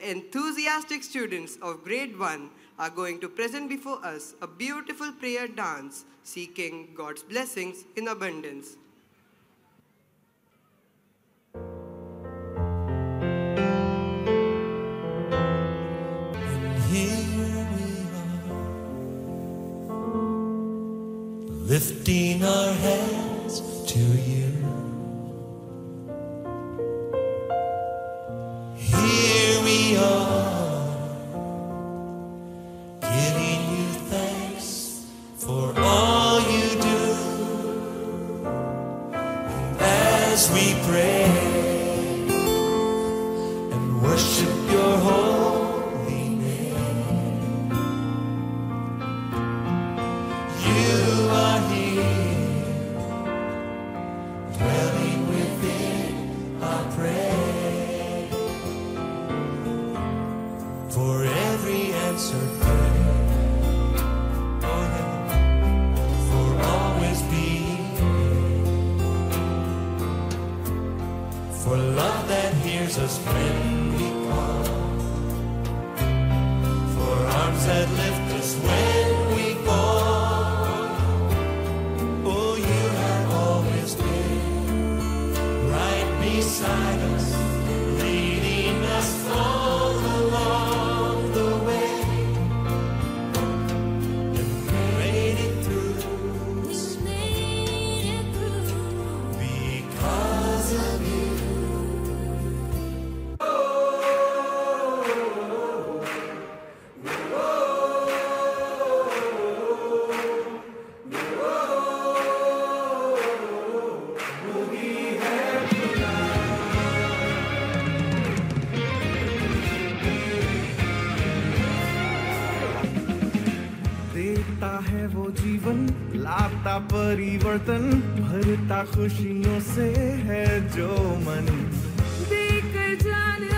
enthusiastic students of grade 1 are going to present before us a beautiful prayer dance seeking God's blessings in abundance. Lifting our hands to you. Here we are, giving you thanks for all you do. And as we pray and worship your holy name, you are dwelling within our prayer. For every answered prayer, oh yeah, for always being here, for love that hears us when we call, for arms that lift us when we fall. Beside us, leading us all along the way, and we made it through, because of you. देता है वो जीवन, लाता परिवर्तन, भरता खुशियों से है जो मन, देकर जान